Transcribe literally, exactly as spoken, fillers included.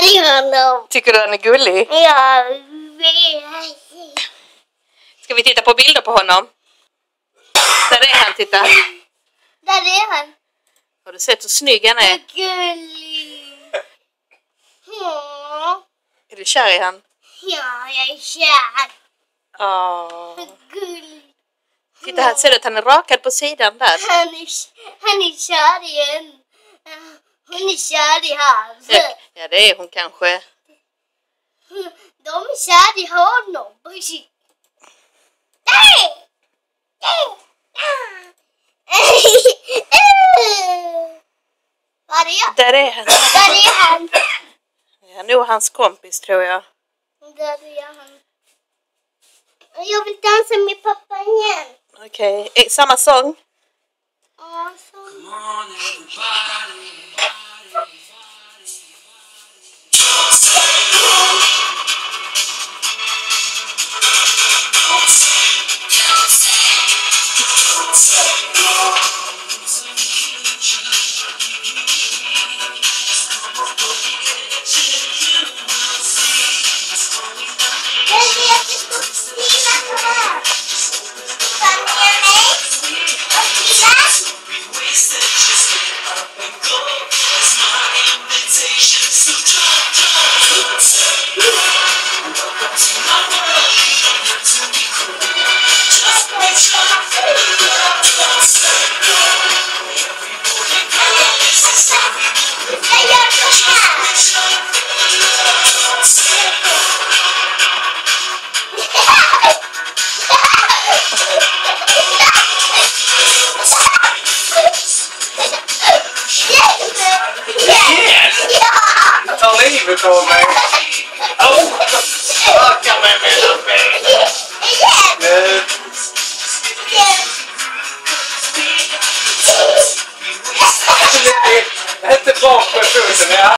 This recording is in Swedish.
är honom. Tycker du han är gullig? Ja, vet. Ska vi titta på bilder på honom? Där är han, titta. Där är han. Har du sett hur snygg han är? Gullig. Ja. Är du kär i han? Ja, jag är kär. Åh. Gullig. Titta här, ser du att han är rakad på sidan där? Han är, han är kär i en. Hon är kär i han. Ja, ja, det är hon kanske. De är kär i honom. Nej! Var är jag? Där är han. Där är han. Ja, nog hans kompis, tror jag. Där är han. Jag vill dansa med pappa igen. Okej, okay. Samma sång? Ja, så. Ta livet av mig. Åh! Raka mig mellan benen. Nellie, inte bak med foten.